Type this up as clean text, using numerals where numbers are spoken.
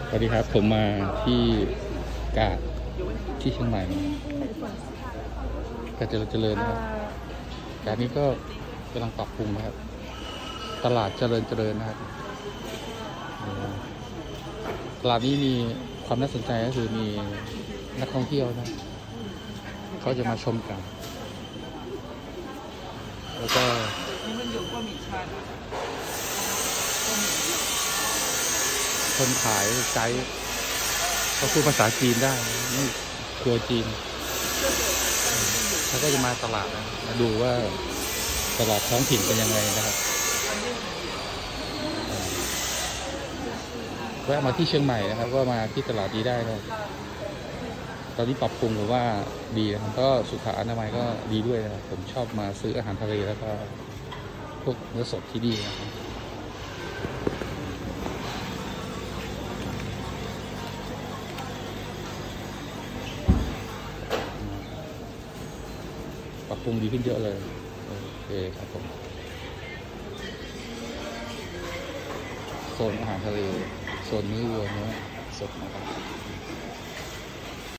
สวัสดีครับผมมาที่กาดที่เชียงใหม่กาดเจริญนะครับกาดนี้ก็กำลังปรับปรุงนะครับตลาดเจริญนะครับตลาดนี้มีความน่าสนใจก็คือมีนักท่องเที่ยวนะเขาจะมาชมกันแล้วก็คนขายไกด์เขาพูดภาษาจีนได้นี่ตัวจีนเขาก็จะมาตลาดนะมาดูว่าตลาดท้องถิ่นเป็นยังไงนะครับแวะมาที่เชียงใหม่นะครับก็มาที่ตลาดนี้ได้นะตอนนี้ปรับปรุงผมว่าดีนะครับก็สุขอนามัยก็ดีด้วยนะครับผมชอบมาซื้ออาหารทะเลแล้วก็พวกเนื้อสดที่ดีนะครับปรับปรุงดีขึ้นเยอะเลยโอเคครับผมโซนอาหารทะเลโซนเนื้อวัวเนื้อสดนะครับ